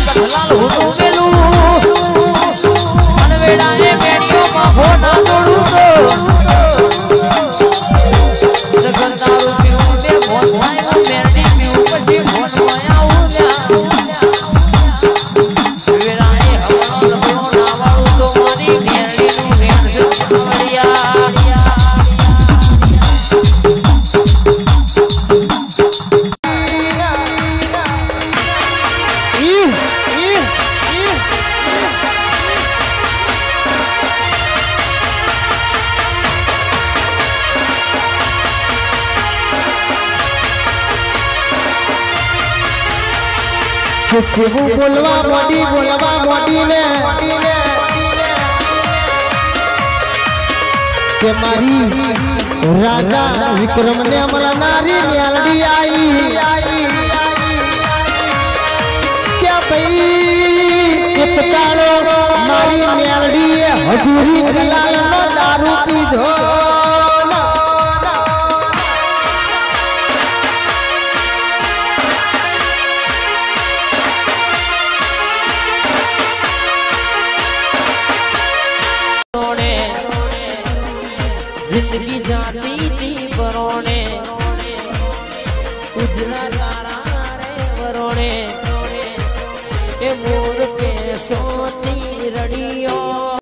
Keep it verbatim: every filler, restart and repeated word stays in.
કઠલાલ હું મેલું અનવેડા એ મેડીઓ માં ફોટા તોડું તો જગન્નારું પીવું તે ફોન થાય મેરડી પીવું પછી ફોન માં આવું વેડા એ હમણો લબડો નાવાળું તો મારી મેરડી નું વેણ છે વળિયા કેવું બોલવા મોડી બોલવા મોડી ને કે મારી રાજા વિક્રમ ને મળનારી મેલડી આવી કે ભાઈ એક તારો મારી મેલડી હજુરી કલાલ નો દારૂ પીધો